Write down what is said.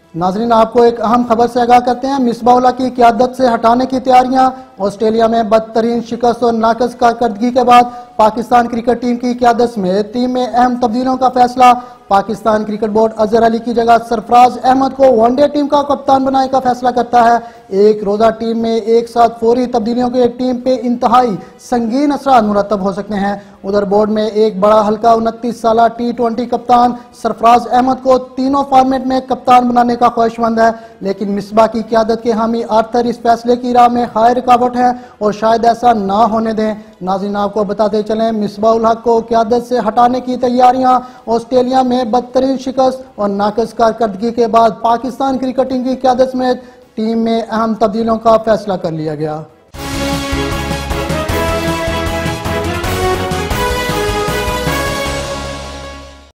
नाजरीन, आपको एक अहम खबर से आगाह करते हैं। मिसबाह-उल-हक की क़यादत से हटाने की तैयारियां। ऑस्ट्रेलिया में बदतरीन शिकस्त और नाकस कारकर्दगी के बाद पाकिस्तान क्रिकेट टीम की क़यादत में टीम में अहम तब्दीलियों का फैसला। पाकिस्तान क्रिकेट बोर्ड अजहर अली की जगह सरफराज अहमद को वनडे टीम का कप्तान बनाने का फैसला करता है। एक रोजा टीम में एक साथ फौरी तब्दीलियों के टीम पे इंतहाई संगीन असरात मुरतब हो सकते हैं। उधर बोर्ड में एक बड़ा हल्का 29 साल T20 कप्तान सरफराज अहमद को तीनों फॉर्मेट में कप्तान बनाने का ख्वाहिशमंद है, लेकिन मिसबाह की क़यादत के हामी आर्थर इस फैसले की राह में हाय रुकावट है और शायद ऐसा ना होने दें। नाज़रीन, आपको बताते चलें, मिसबाह-उल-हक को क़यादत से हटाने की तैयारियां। ऑस्ट्रेलिया में बदतरीन शिकस्त और नाकस कारकर्दगी के बाद पाकिस्तान क्रिकेट टीम की क़यादत में टीम में अहम तब्दीलियों का फैसला कर लिया गया।